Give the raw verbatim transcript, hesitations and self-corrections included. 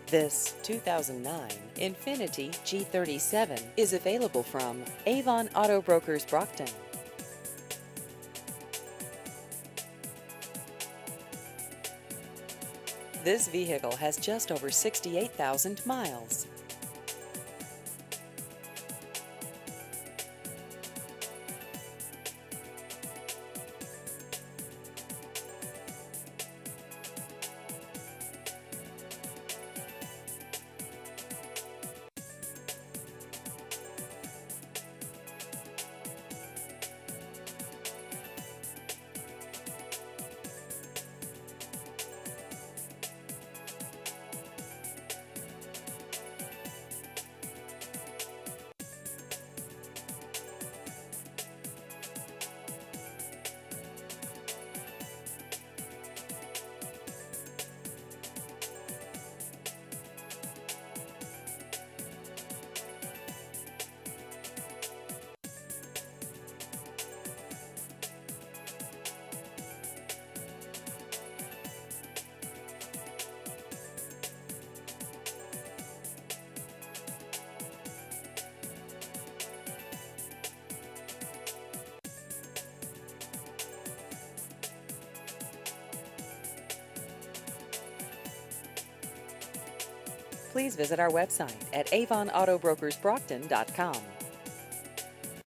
This two thousand nine Infiniti G thirty-seven is available from Avon Auto Brokers Brockton. This vehicle has just over sixty-eight thousand miles. Please visit our website at avon auto brokers brockton dot com.